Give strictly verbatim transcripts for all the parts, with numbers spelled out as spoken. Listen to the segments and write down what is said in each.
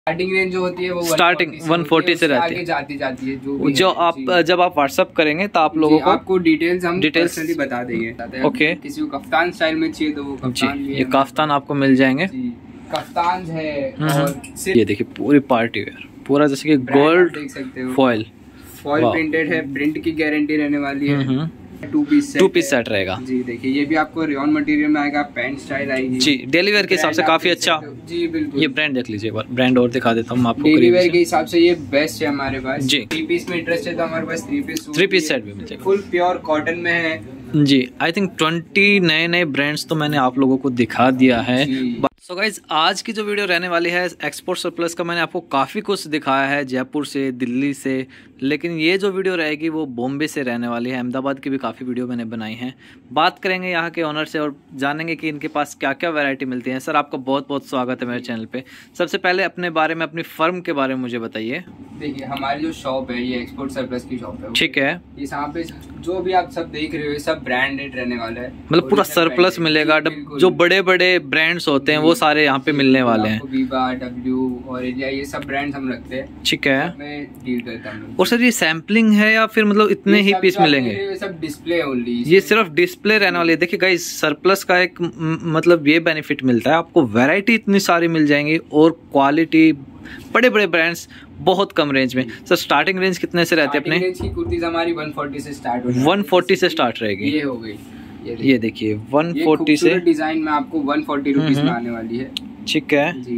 Starting range जो होती है वो स्टार्टिंग वन फोर्टी से रहती है, जाती जाती है जो जो आप जब आप व्हाट्सअप करेंगे तो आप लोगों को आपको डिटेल्स हम डिटेल्स बता देंगे। ओके, किसी को कफ्तान स्टाइल में चाहिए तो वो कफ्तान भी है, ये कफ्तान आपको मिल जाएंगे। कफ्तान है और ये देखिए पूरी पार्टी वेयर, पूरा जैसे कि गोल्ड देख सकते हो, फॉइल फॉइल प्रिंटेड है, प्रिंट की गारंटी रहने वाली है। Two piece set two piece set रहेगा जी। देखिए ये भी आपको रेयन मटेरियल में आएगा, पैंट स्टाइल आएगी जी। डेली वेयर के हिसाब से काफी अच्छा जी, बिल्कुल। ये ब्रांड देख लीजिए, ब्रांड और दिखा देता हूँ आपको। डेली वेयर के हिसाब से ये बेस्ट है हमारे पास जी। थ्री पीस में इंटरेस्ट है तो हमारे पास three piece three piece set भी मिल जाएगा, फुल प्योर कॉटन में है जी। आई थिंक ट्वेंटी नए नए ब्रांड्स तो मैंने आप लोगों को दिखा दिया है। सो गाइज आज की जो वीडियो रहने वाली है एक्सपोर्ट सरप्लस का, मैंने आपको काफ़ी कुछ दिखाया है जयपुर से, दिल्ली से, लेकिन ये जो वीडियो रहेगी वो बॉम्बे से रहने वाली है। अहमदाबाद की भी काफ़ी वीडियो मैंने बनाई हैं। बात करेंगे यहाँ के ऑनर से और जानेंगे कि इनके पास क्या क्या वैरायटी मिलती है। सर आपका बहुत बहुत स्वागत है मेरे चैनल पे। सबसे पहले अपने बारे में, अपनी फर्म के बारे में मुझे बताइए। देखिए हमारी जो शॉप है ये एक्सपोर्ट सरप्लस की शॉप है, ठीक है। इस यहाँ पे जो भी आप सब देख रहे हो सब ब्रांडेड रहने वाला है, मतलब पूरा सरप्लस मिलेगा। जो बड़े बड़े ब्रांड्स होते हैं वो सारे यहाँ पे मिलने वाले हैं। वीवा, डब्ल्यू और ये सब ब्रांड्स हम रखते हैं, ठीक है। मैं डील करता हूँ। और सर ये सैम्पलिंग है या फिर मतलब इतने ही पीस मिलेंगे? ये सब डिस्प्ले ओनली, ये सिर्फ डिस्प्ले रहने वाली है। देखिए गाइस सरप्लस का एक मतलब ये बेनिफिट मिलता है, आपको वैरायटी इतनी सारी मिल जाएंगी और क्वालिटी, बड़े बड़े ब्रांड्स बहुत कम रेंज में। सर स्टार्टिंग रेंज कितने से रहती है अपने? रेंज की कुर्तीज हमारी वन फोर्टी से स्टार्ट होगी। वन फोर्टी से स्टार्ट रहेगी। ये हो गई, ये, ये देखिए वन फोर्टी से डिजाइन में आपको वन फोर्टी रुपीज में आने वाली है, ठीक है जी।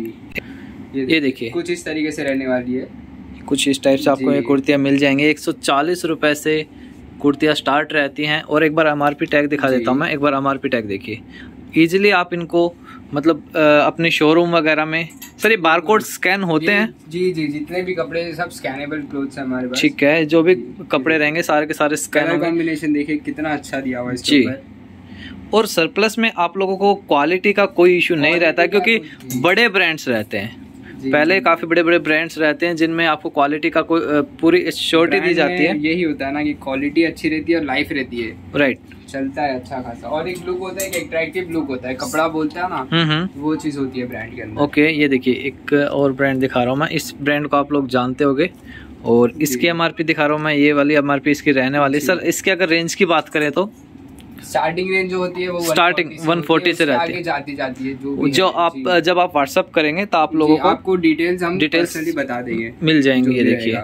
ये, ये देखिए कुछ इस तरीके से रहने वाली है, कुछ इस टाइप से आपको ये कुर्तियाँ मिल जाएंगी। एक सौ चालीस रुपए से कुर्तियाँ स्टार्ट रहती हैं। और एक बार एमआरपी टैग दिखा देता हूँ मैं, एक बार एमआरपी टैग देखिए। इजीली आप इनको मतलब अपने शोरूम वगैरह में, सर ये बारकोड स्कैन होते हैं? जी जी, जितने भी कपड़े सब स्कैनेबल क्लोथ्स हैं हमारे पास, ठीक है। जो भी कपड़े रहेंगे सारे के सारे स्कैन होंगे। कॉम्बिनेशन देखिए कितना अच्छा दिया हुआ है इसके ऊपर। और सरप्लस में आप लोगों को क्वालिटी का कोई इशू नहीं रहता क्योंकि बड़े ब्रांड्स रहते हैं। पहले काफी बड़े बड़े ब्रांड्स रहते हैं जिनमें आपको क्वालिटी का कोई पूरी श्योरिटी दी जाती है। यही होता है ना कि क्वालिटी अच्छी रहती है और लाइफ रहती है, राइट, चलता है अच्छा खासा। और एक लुक होता है, एक अट्रैक्टिव लुक होता है, कपड़ा बोलता है ना, वो चीज होती है ब्रांड के अंदर। ओके, ये देखिए एक और ब्रांड दिखा रहा हूँ मैं। इस ब्रांड को आप लोग जानते होंगे और इसकी एमआरपी दिखा रहा हूँ मैं। ये वाली एमआरपी इसकी रहने वाली। सर इसके अगर रेंज की बात करें तो स्टार्टिंग रेंज जो होती है वो स्टार्टिंग वन फोर्टी से रहती है, जाती जाती है जो, जो आप जब आप व्हाट्सअप करेंगे तो आप लोगों को आपको डिटेल्स हम डिटेल्स बता देंगे, मिल जाएंगे। ये देखिए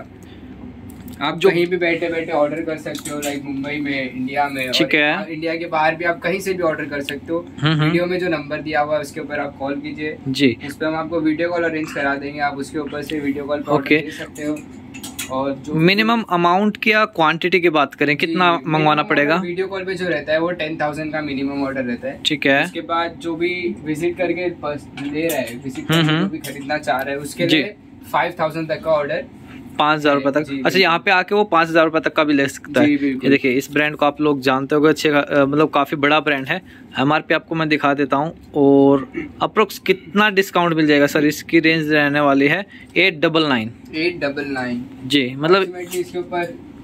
आप जो कहीं भी बैठे बैठे ऑर्डर कर सकते हो, लाइक मुंबई में, इंडिया में, ठीक है। इंडिया के बाहर भी आप कहीं से भी ऑर्डर कर सकते हो। वीडियो में जो नंबर दिया हुआ है उसके ऊपर आप कॉल कीजिए जी, उस पर हम आपको वीडियो कॉल अरेंज करा देंगे, आप उसके ऊपर से वीडियो कॉल पर ऑर्डर दे सकते हो। और जो मिनिमम अमाउंट की या क्वांटिटी की बात करें कितना मंगवाना पड़ेगा? वीडियो कॉल पे जो रहता है वो टेन थाउजेंड का मिनिमम ऑर्डर रहता है, ठीक है। उसके बाद जो भी विजिट करके ले रहा है, विजिट करके जो भी खरीदना चाह रहा है उसके लिए फाइव थाउजेंड तक का ऑर्डर, पाँच हजार रुपए तक। अच्छा, यहाँ पे आके वो पाँच हजार रुपए तक का भी ले सकता है। ये देखिए इस ब्रांड को आप लोग जानते होंगे, अच्छे मतलब काफी बड़ा ब्रांड है। एमआरपी आपको मैं दिखा देता हूँ और अप्रोक्स कितना डिस्काउंट मिल जाएगा सर? इसकी रेंज रहने वाली है eight double nine eight double nine जी, मतलब इसके ऊपर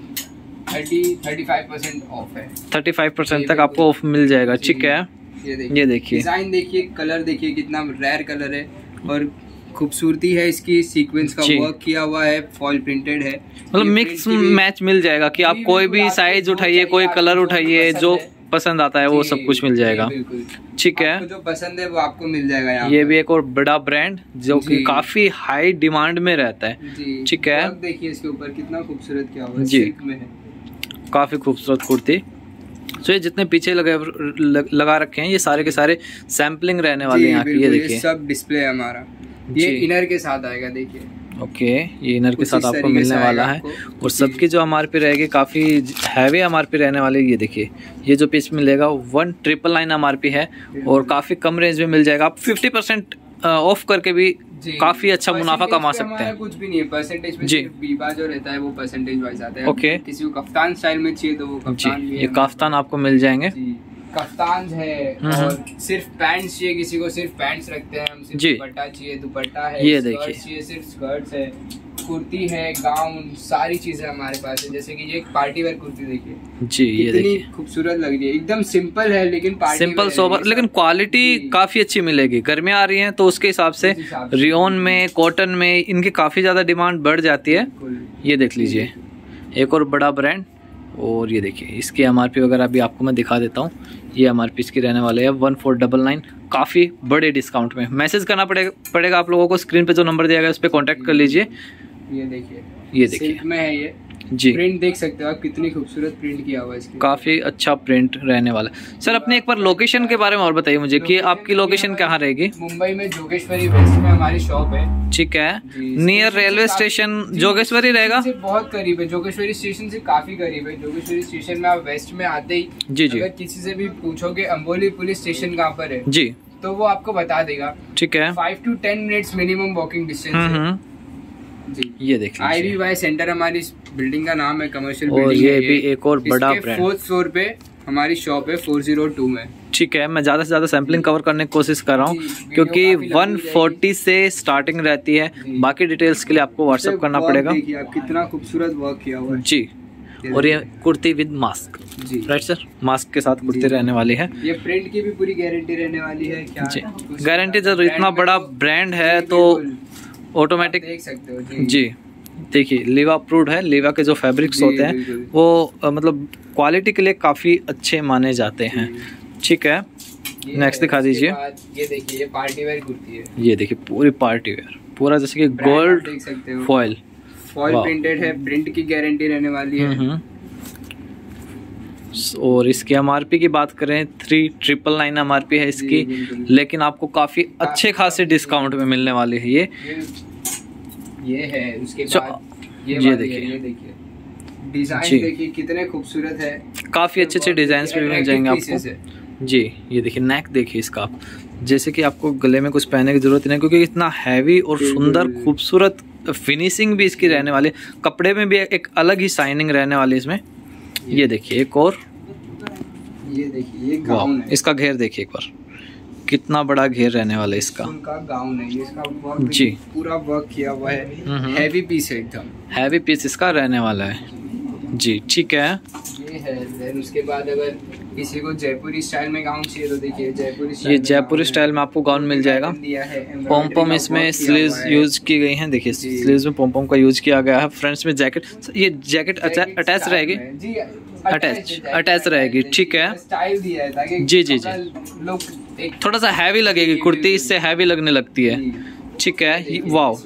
thirty thirty five percent off है, थर्टी फाइव परसेंट तक आपको ऑफ मिल जाएगा, ठीक है। ये देखिए डिजाइन देखिए, कलर देखिए कितना रेयर कलर है और खूबसूरती है इसकी, सीक्वेंस का वर्क किया हुआ है, फॉल प्रिंटेड है, मतलब मिक्स मैच मिल जाएगा कि आप कोई भी साइज उठाइए, कोई कलर उठाइए, जो पसंद आता है वो सब कुछ मिल जाएगा, ठीक है। जो पसंद है वो आपको मिल जाएगा यहाँ। ये भी एक और बड़ा ब्रांड जो कि काफी हाई डिमांड में रहता है, ठीक है। देखिए इसके ऊपर कितना खूबसूरत किया हुआ है, जी सिल्क में है, काफी खूबसूरत कुर्ती। तो ये जितने पीछे लगे लगा रखे हैं ये सारे के सारे सैम्पलिंग रहने वाले हैं यहाँ की। ये देखिए सब डिस्प्ले है हमारा, ये इनर के साथ आएगा, देखिए ओके, ये इनर के साथ आपको मिलने वाला है। और सबकी जो एमआरपी रहेगी काफ़ी हैवी एमआरपी रहने वाली है। ये देखिए ये जो पीस मिलेगा वन ट्रिपल नाइन एमआरपी है और काफ़ी कम रेंज में मिल जाएगा। आप फिफ्टी परसेंट ऑफ करके भी काफी अच्छा मुनाफा कमा सकते हैं। कुछ भी नहीं है परसेंटेज में, जी बीबा जो रहता है वो परसेंटेज वाइज आता है। ओके, किसी को कफ्तान स्टाइल में चाहिए तो वो कफ्तान भी है, ये कफ्तान आपको मिल जाएंगे। कफ्तान है और सिर्फ पैंट्स चाहिए, किसी को सिर्फ पैंट्स रखते हैं हम, सिर्फ दुपट्टा चाहिए दुपट्टा है, ये देखिए चाहिए सिर्फ स्कर्ट्स है, कुर्ती है, गाउन, सारी चीजें हमारे पास है। जैसे कि ये एक पार्टी वेयर कुर्ती देखिए जी, ये देखिए खूबसूरत लग रही है, एकदम सिंपल है लेकिन पार्टी सिंपल सोबर, लेकिन क्वालिटी काफी अच्छी मिलेगी। गर्मियाँ आ रही हैं तो उसके हिसाब से रियोन में, कॉटन में इनकी काफी ज्यादा डिमांड बढ़ जाती है। ये देख लीजिए एक और बड़ा ब्रांड, और ये देखिए इसकी एमआरपी वगैरह भी आपको मैं दिखा देता हूँ। ये एमआरपी इसकी रहने वाले है वन फोर डबल नाइन, काफ़ी बड़े डिस्काउंट में। मैसेज करना पड़ेगा पड़ेगा आप लोगों को, स्क्रीन पे जो नंबर दिया गया है उस पर कॉन्टैक्ट कर लीजिए। ये देखिए ये देखिए सिल्क में है ये जी, प्रिंट देख सकते हो आप, कितनी खूबसूरत प्रिंट किया हुआ है इसके, काफ़ी अच्छा प्रिंट रहने वाला है। सर अपने एक बार लोकेशन के बारे में और बताइए मुझे कि आपकी लोकेशन कहाँ रहेगी? मुंबई में जोगेश्वरी वेस्ट में हमारी शॉप है। ठीक है, नियर रेलवे स्टेशन जोगेश्वरी रहेगा, बहुत करीब है, जोगेश्वरी स्टेशन से काफी करीब है। जोगेश्वरी स्टेशन में आप वेस्ट में आते ही जी जी अगर किसी से भी पूछोगे अंबोली पुलिस स्टेशन कहाँ पर है जी, तो वो आपको बता देगा। ठीक है, five to ten minutes minimum walking distance जी। ये देख लीजिए आई वी वाई सेंटर हमारी बिल्डिंग का नाम है, कमर्शियल और बिल्डिंग ये है भी एक और बड़ा ब्रांड। फोर्थ फ्लोर पे हमारी शॉप है फोर जीरो टू में। ठीक है, मैं ज़्यादा से ज़्यादा सैम्पलिंग कवर करने की कोशिश कर रहा हूँ क्योंकि वन फोर्टी से स्टार्टिंग रहती है। बाकी डिटेल्स के लिए आपको व्हाट्सएप करना पड़ेगा। देखिए आप कितना खूबसूरत वर्क किया हुआ है जी, और ये कुर्ती विद मास्क जी, राइट सर, मास्क के साथ कुर्ती रहने वाली है। ये प्रिंट की भी पूरी गारंटी रहने वाली है क्या जी, गारंटी जब इतना बड़ा ब्रांड है तो ऑटोमेटिक देख सकते हो जी, जी। देखिए लीवा अप्रूव्ड है, लीवा के जो फैब्रिक्स होते हैं वो आ, मतलब क्वालिटी के लिए काफ़ी अच्छे माने जाते हैं। ठीक है, नेक्स्ट दिखा दीजिए। ये देखिए ये पार्टी वेयर कुर्ती है, ये देखिए पूरी पार्टी वेयर, पूरा जैसे कि गोल्ड फॉइल फॉइल प्रिंटेड है, प्रिंट की गारंटी रहने वाली है। और इसकी एमआरपी की बात करें थ्री ट्रिपल नाइन एमआरपी है इसकी, लेकिन आपको काफ़ी अच्छे खासे डिस्काउंट में मिलने वाली है। ये ये है उसके बाद ये, ये देखिए ये देखिए डिजाइन देखिए कितने खूबसूरत है, काफ़ी अच्छे अच्छे डिजाइन भी मिल जाएंगे आपको जी। ये देखिए नेक देखिए इसका, आप जैसे कि आपको गले में कुछ पहनने की जरूरत नहीं क्योंकि इतना हैवी और सुंदर खूबसूरत फिनिशिंग भी इसकी रहने वाली है। कपड़े में भी एक अलग ही शाइनिंग रहने वाली इसमें। ये देखिए एक और, ये देखिए ये गाउन है, इसका घेर देखिए एक बार, कितना बड़ा घेर रहने वाला है इसका। उनका गाउन है ये, इसका वर्क जी पूरा वर्क किया हुआ है, हैवी पीस है एकदम, हैवी पीस इसका रहने वाला है जी। ठीक है, ये है। देन उसके बाद अगर किसी को जयपुरी स्टाइल में गाउन चाहिए तो देखिए जयपुरी स्टाइल, ये जयपुरी स्टाइल में आपको गाउन मिल जाएगा। पॉम पॉम इसमें स्लीव्स यूज की गई हैं, देखिए स्लीव्स में पॉम पॉम का यूज किया गया है। फ्रंट्स में जैकेट, ये जैकेट अटैच रहेगी, अटैच अटैच रहेगी। ठीक है, स्टाइल दिया है ताकि जी जी जी, थोड़ा सा हैवी लगेगी कुर्ती, इससे हैवी लगने लगती है। ठीक है, वाओ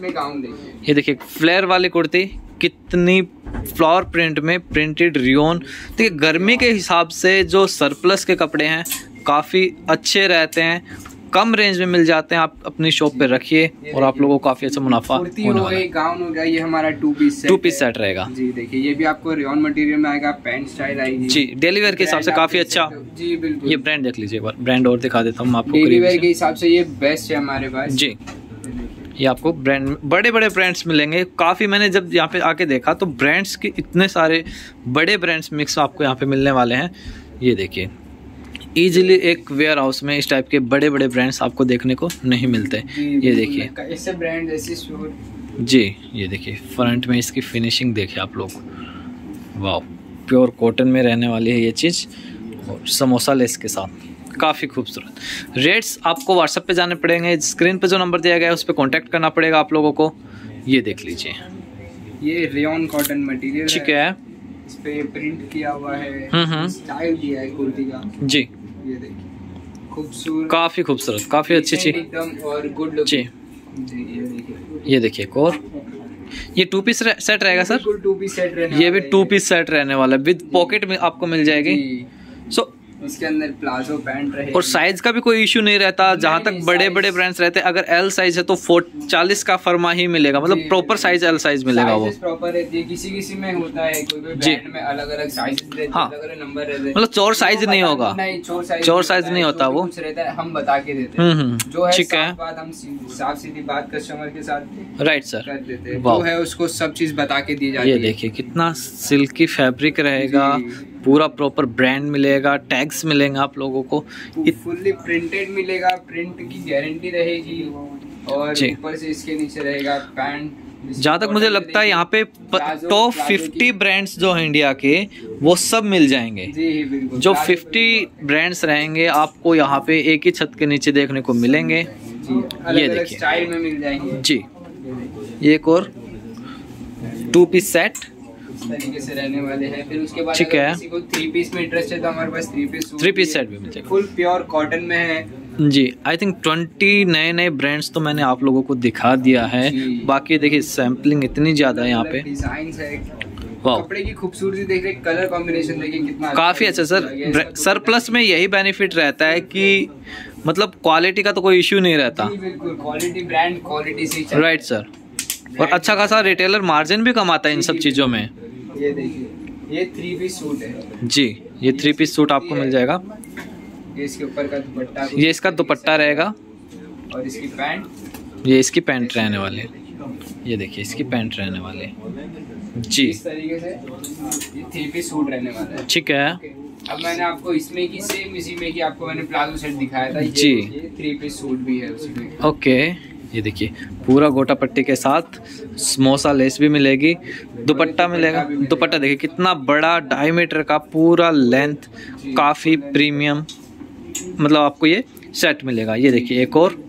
ये देखिए फ्लेयर वाली कुर्ती, कितनी फ्लावर प्रिंट में प्रिंटेड रियोन। देखिए गर्मी के हिसाब से जो सरप्लस के कपड़े हैं काफ़ी अच्छे रहते हैं, कम रेंज में मिल जाते हैं। आप अपनी शॉप पे रखिए और आप लोगों को काफ़ी अच्छा मुनाफा होने वाला है। गाउन हो गया, ये हमारा two piece two piece set रहेगा जी। देखिए ये भी आपको रियोन मटेरियल में आएगा, पैंट स्टाइल आएगी जी। डेली वेयर के हिसाब से काफ़ी अच्छा जी, बिल्कुल। ये ब्रांड देख लीजिए, ब्रांड और दिखा देता हूँ आपको। डेली वेयर के हिसाब से ये बेस्ट है हमारे पास जी। ये आपको ब्रांड बड़े बड़े ब्रांड्स मिलेंगे काफ़ी। मैंने जब यहाँ पे आके देखा तो ब्रांड्स के इतने सारे बड़े ब्रांड्स मिक्स आपको यहाँ पे मिलने वाले हैं। ये देखिए इजीली एक वेयर हाउस में इस टाइप के बड़े बड़े ब्रांड्स आपको देखने को नहीं मिलते। ये देखिए ऐसे ब्रांड ऐसे स्टोर जी। ये देखिए फ्रंट में इसकी फिनिशिंग देखिए आप लोग, वाह प्योर कॉटन में रहने वाली है ये चीज़, और समोसा लेस के साथ काफ़ी खूबसूरत। रेट्स आपको व्हाट्सएप पे जाने पड़ेंगे, स्क्रीन पे जो नंबर दिया गया है उस पर कॉन्टैक्ट करना पड़ेगा आप लोगों को। ये देख लीजिए ये रेयन कॉटन मटेरियल ठीक है, इस पे प्रिंट किया हुआ है, स्टाइल दिया है कुर्ती का जी। ये देखिए खूबसूरत, काफ़ी खूबसूरत, काफ़ी अच्छी चीज एकदम और गुड लुक जी। ये देखिए ये देखिए एक और, ये टू पीस सेट रहेगा सर, टू पीस सेट रहने, ये भी टू पीस सेट रहने वाला है, विद पॉकेट में आपको मिल जाएगी। सो इसके अंदर प्लाजो पैंट रहेगी और साइज का भी कोई इशू नहीं रहता। जहाँ तक बड़े बड़े ब्रांड्स रहते हैं, अगर एल साइज है तो चालीस का फरमा ही मिलेगा, मतलब प्रॉपर साइज एल साइज मिलेगा वो प्रॉपर है। किसी किसी में होता है कोई कोई ब्रांड में अलग अलग साइज रहते हैं, अलग अलग नंबर रहते हैं, मतलब चौर साइज नहीं होगा, नहीं चौर साइज चौर साइज नहीं होता वो रहता है, हम बता के देते हैं जो है। ठीक है, बात हम साफ सीधी बात कस्टमर के साथ राइट सर कर देते हैं, जो है उसको सब चीज बता के दी जाती है। ये देखिए कितना सिल्की फैब्रिक रहेगा, पूरा प्रॉपर ब्रांड मिलेगा, टैग्स मिलेंगे आप लोगों को, फुल्ली प्रिंटेड मिलेगा, प्रिंट की गारंटी रहेगी, और ऊपर से इसके नीचे रहेगा पैंट जहाँ तक मुझे लगता है यहाँ पे टॉप फिफ्टी ब्रांड्स जो हैं इंडिया के वो सब मिल जाएंगे। जो फिफ्टी ब्रांड्स रहेंगे आपको यहाँ पे एक ही छत के नीचे देखने को मिलेंगे। ये देखिए स्टाइल में मिल जाएंगे जी। ये एक और टू पीस सेट इस तरीके से रहने वाले हैं। फिर उसके बाद ठीक है, किसी को थ्री पीस में इंटरेस्ट है तो हमारे पास three piece three piece set भी मिल जाएगा। फुल प्योर कॉटन में है जी। आई थिंक ट्वेंटी नए नए ब्रांड्स तो मैंने आप लोगों को दिखा दिया है। बाकी देखिए सैम्पलिंग इतनी ज्यादा है यहाँ पे। डिजाइन है, वाह, कपड़े की खूबसूरती देखिए, कलर कॉम्बिनेशन देखिए कितना काफी अच्छा सर। सरप्लस में यही बेनिफिट रहता है कि मतलब क्वालिटी का तो कोई इश्यू नहीं रहता। बिल्कुल क्वालिटी, ब्रांड क्वालिटी से राइट सर। और अच्छा खासा रिटेलर मार्जिन भी कमाता है इन सब चीजों में। ये देखिए ये थ्री पीस सूट है जी। ये थ्री पीस सूट आपको मिल जाएगा। ये इसके ऊपर का दुपट्टा, ये इसका दुपट्टा रहेगा और इसकी पैंट, ये इसकी पैंट रहने वाले। ये देखिए इसकी पैंट रहने वाले जी। इस तरीके से ये थ्री पीस सूट रहने वाला है। ठीक है। अब मैंने आपको इसमें की सेम इसी में की आपको मैंने प्लाजो सेट दिखाया था जी। ये थ्री पीस सूट भी है उसी में। ओके, ये देखिए पूरा गोटा पट्टी के साथ समोसा लेस भी मिलेगी, दुपट्टा मिलेगा। दुपट्टा देखिए कितना बड़ा, ढाई मीटर का पूरा लेंथ, काफी प्रीमियम मतलब आपको ये सेट मिलेगा। ये देखिए एक और,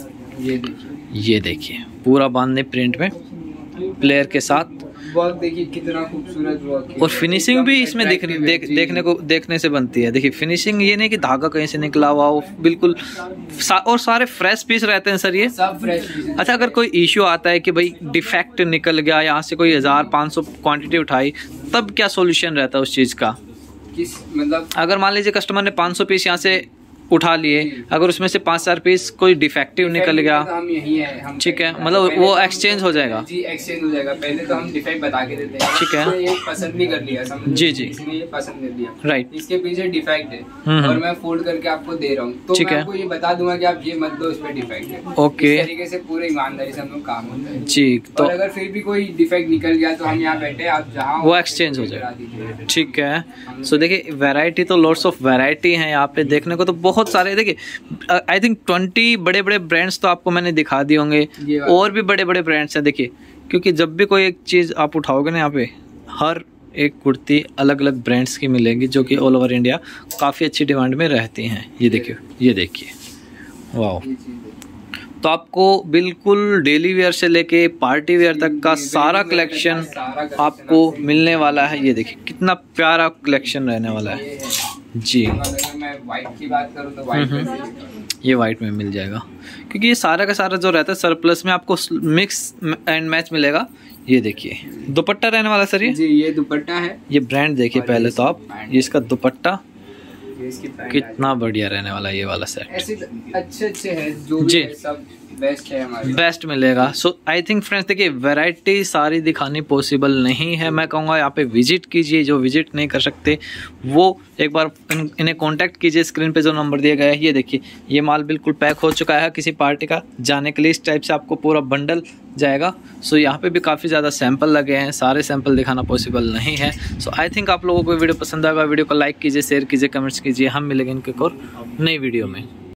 ये देखिए ये देखिए पूरा बांधने प्रिंट में प्लेयर के साथ। वर्क देखिए कितना खूबसूरत वर्क, और फिनिशिंग भी इसमें देख, देख देखने को देखने से बनती है। देखिए फिनिशिंग ये नहीं कि धागा कहीं से निकला हुआ हो, बिल्कुल सा, और सारे फ्रेश पीस रहते हैं सर ये सब फ्रेश पीस। अच्छा, अगर कोई इश्यू आता है कि भाई डिफेक्ट निकल गया, यहाँ से कोई हजार पाँच सौ क्वांटिटी उठाई, तब क्या सॉल्यूशन रहता है उस चीज़ का? किस मतलब अगर मान लीजिए कस्टमर ने पाँच सौ पीस यहाँ से उठा लिए, अगर उसमें से पाँच हजार पीस कोई डिफेक्टिव निकल गया, तो हम यही है, हम ठीक है, मतलब वो एक्सचेंज हो जाएगा जी, एक्सचेंज हो जाएगा। पहले तो हम डिफेक्ट बता के देते हैं, ठीक है, ये पसंद नहीं कर लिया, समझ जी जी, इसने ये पसंद कर लिया, राइट, इसके पीछे डिफेक्ट है और मैं फोल्ड करके आपको दे रहा हूँ, तो मैं आपको ये बता दूंगा कि आप ये मत दो, इस पे डिफेक्ट है। ओके, इस तरीके से पूरे ईमानदारी से हम लोग काम होता है जी। तो और अगर फिर भी कोई डिफेक्ट निकल गया तो हम यहाँ बैठे, आप जहाँ वो एक्सचेंज हो जाएगा, ठीक है। सो देखिए वैरायटी तो लॉट्स ऑफ वैरायटी है यहाँ पे देखने को तो बहुत सारे। देखिए आई थिंक ट्वेंटी बड़े बड़े ब्रांड्स तो आपको मैंने दिखा दिए होंगे, और भी बड़े बड़े ब्रांड्स हैं। देखिए क्योंकि जब भी कोई एक चीज़ आप उठाओगे ना, यहाँ पे हर एक कुर्ती अलग अलग ब्रांड्स की मिलेंगी जो कि ऑल ओवर इंडिया काफ़ी अच्छी डिमांड में रहती हैं। ये देखिए, ये देखिए, वाह। तो आपको बिल्कुल डेली वेयर से लेके पार्टी वेयर तक का सारा कलेक्शन आपको मिलने वाला है। ये देखिए कितना प्यारा कलेक्शन रहने वाला है जी। अगर मैं वाइट की बात करूँ तो वाइट में ये वाइट में मिल जाएगा, क्योंकि ये सारा का सारा जो रहता है सरप्लस में आपको मिक्स एंड मैच मिलेगा। ये देखिए दुपट्टा रहने वाला सर, ये जी, ये दुपट्टा है। ये ब्रांड देखिए पहले तो आप, ये इसका दुपट्टा इसकी कितना बढ़िया रहने वाला है। ये वाला सेट ऐसे अच्छे अच्छे है जो भी जी, है, सब बेस्ट है हमारे, बेस्ट मिलेगा। सो आई थिंक फ्रेंड्स देखिए वैरायटी सारी दिखानी पॉसिबल नहीं है। मैं कहूँगा यहाँ पे विजिट कीजिए, जो विजिट नहीं कर सकते वो एक बार इन, इन्हें कांटेक्ट कीजिए। स्क्रीन पे जो नंबर दिया गया है, ये देखिए ये माल बिल्कुल पैक हो चुका है किसी पार्टी का जाने के लिए। इस टाइप से आपको पूरा बंडल जाएगा। सो यहाँ पे भी काफ़ी ज़्यादा सैंपल लगे हैं, सारे सैंपल दिखाना पॉसिबल नहीं है। सो आई थिंक आप लोगों को वीडियो पसंद आएगा। वीडियो को लाइक कीजिए, शेयर कीजिए, कमेंट्स कीजिए। हम मिलेंगे इनके और नई वीडियो में।